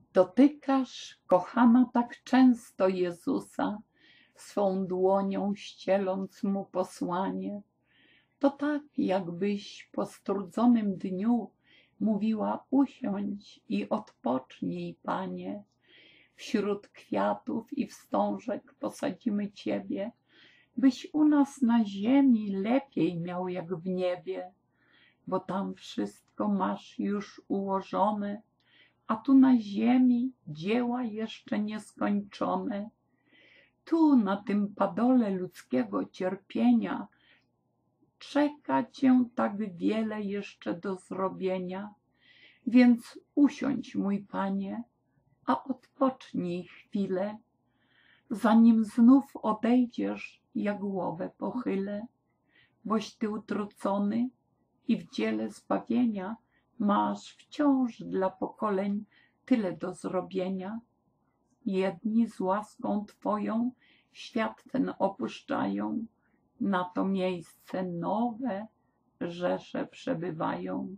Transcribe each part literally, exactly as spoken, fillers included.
Dotykasz, kochana, tak często Jezusa, swą dłonią ścieląc Mu posłanie. To tak, jakbyś po strudzonym dniu mówiła: usiądź i odpocznij, Panie. Wśród kwiatów i wstążek posadzimy Ciebie, byś u nas na ziemi lepiej miał jak w niebie, bo tam wszystko masz już ułożone, a tu na ziemi dzieła jeszcze nieskończone. Tu na tym padole ludzkiego cierpienia czeka Cię tak wiele jeszcze do zrobienia. Więc usiądź, mój Panie, a odpocznij chwilę, zanim znów odejdziesz, ja głowę pochylę, boś Ty utracony i w dziele zbawienia masz wciąż dla pokoleń tyle do zrobienia. Jedni z łaską Twoją świat ten opuszczają, na to miejsce nowe rzesze przebywają.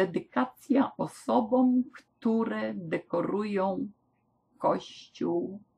Dedykacja osobom, które dekorują Kościół